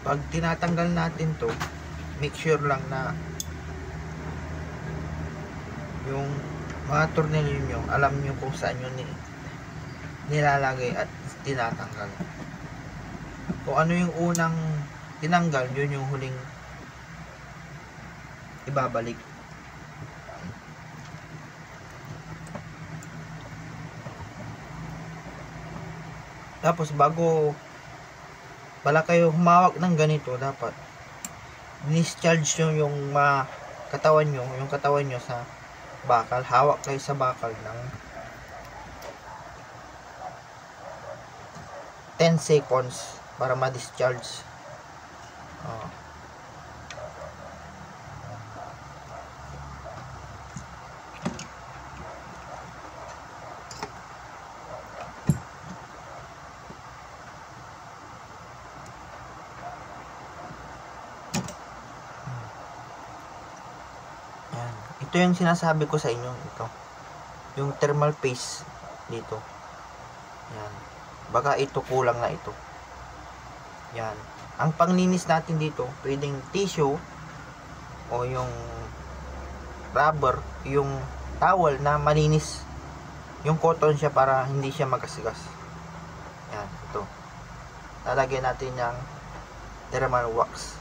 pag tinatanggal natin to, make sure lang na yung mga tornilyo nyo, alam nyo kung saan nyo nilalagay at tinatanggal. Kung ano yung unang tinanggal, yun yung huling ibabalik. Tapos bago pala kayo humawak ng ganito, dapat discharge nyo yung katawan nyo sa bakal. Hawak kayo sa bakal ng 10 seconds para ma-discharge. Ito yung sinasabi ko sa inyo, ito. Yung thermal paste dito. Yan. Baka ito kulang na ito. Yan. Ang panglinis natin dito, pwedeng tissue o yung rubber, yung towel na malinis. Yung cotton siya para hindi siya magkasigas. Yan, ito. Lalagyan natin yung thermal wax.